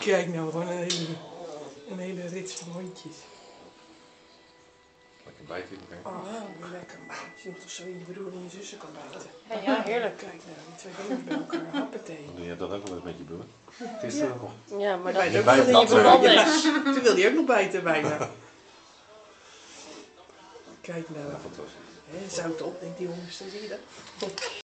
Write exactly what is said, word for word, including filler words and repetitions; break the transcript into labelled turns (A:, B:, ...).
A: Kijk nou, gewoon een hele, een hele rits van hondjes.
B: Lekker bijten.
A: Oh, wow. Lekker man. Je moet toch zo je broer en je zussen kan bijten.
C: Ja, ja, heerlijk.
A: Kijk nou, die twee dingen bij elkaar, happetee.
B: Doe je dat ook wel eens met je broer? Gisteren nog.
C: Ja, maar
A: Dat
C: dat
A: bijt ook
B: bijt
A: wel in je
B: dat
A: broer.
C: wel
A: Ja,
C: weg.
A: toen wilde hij ook nog bijten bijna. Kijk nou.
B: Ja, fantastisch.
A: Hè, zout op, denkt die honger, zie je dat?